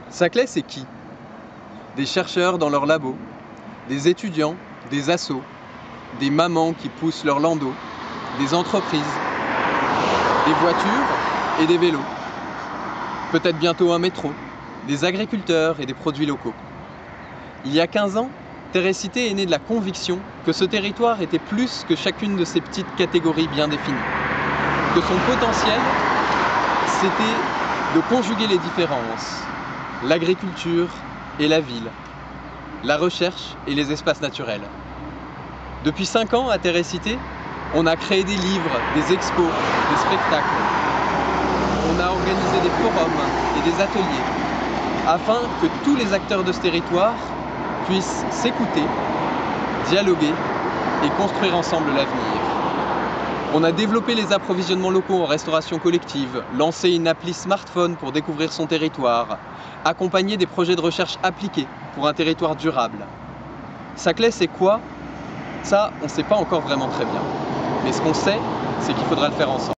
Saclay, c'est qui? Des chercheurs dans leur labo, des étudiants, des assos, des mamans qui poussent leur landau, des entreprises, des voitures et des vélos. Peut-être bientôt un métro, des agriculteurs et des produits locaux. Il y a 15 ans, Terrecité est née de la conviction que ce territoire était plus que chacune de ces petites catégories bien définies. Que son potentiel, c'était de conjuguer les différences, l'agriculture et la ville, la recherche et les espaces naturels. Depuis 5 ans, à Terrecité, on a créé des livres, des expos, des spectacles. On a organisé des forums et des ateliers afin que tous les acteurs de ce territoire puissent s'écouter, dialoguer et construire ensemble l'avenir. On a développé les approvisionnements locaux en restauration collective, lancé une appli smartphone pour découvrir son territoire, accompagné des projets de recherche appliqués pour un territoire durable. Saclay, c'est quoi? Ça, on ne sait pas encore vraiment très bien. Mais ce qu'on sait, c'est qu'il faudra le faire ensemble.